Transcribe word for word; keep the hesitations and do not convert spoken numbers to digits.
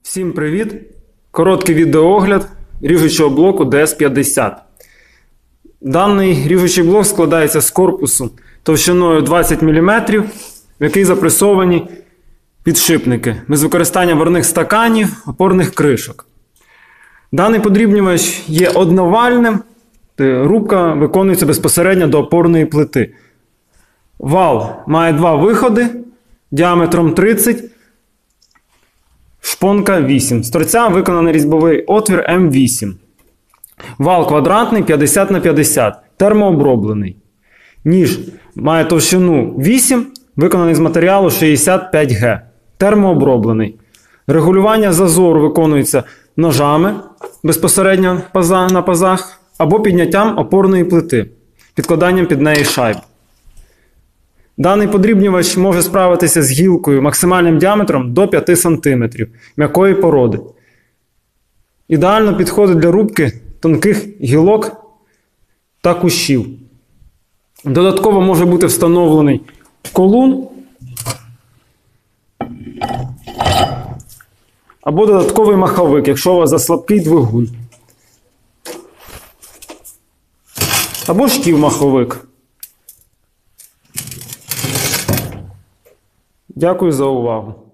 Всім привіт! Короткий відеоогляд ріжучого блоку ді ес п'ятдесят. Даний ріжучий блок складається з корпусу товщиною двадцять міліметрів, в який запресовані підшипники без використання варних стаканів, опорних кришок. Даний подрібнювач є одновальним, рубка виконується безпосередньо до опорної плити. Вал має два виходи діаметром тридцять, шпонка вісім. З торця виконаний різьбовий отвір ем вісім. Вал квадратний п'ятдесят на п'ятдесят, термооброблений. Ніж має товщину вісім, виконаний з матеріалу шістдесят п'ять ге, термооброблений. Регулювання зазору виконується ножами безпосередньо на пазах або підняттям опорної плити, підкладанням під неї шайб. Даний подрібнювач може справитися з гілкою максимальним діаметром до п'яти сантиметрів м'якої породи. Ідеально підходить для рубки тонких гілок та кущів. Додатково може бути встановлений колун або додатковий маховик, якщо у вас заслабкий двигун. Або шків-маховик. Дякую за увагу.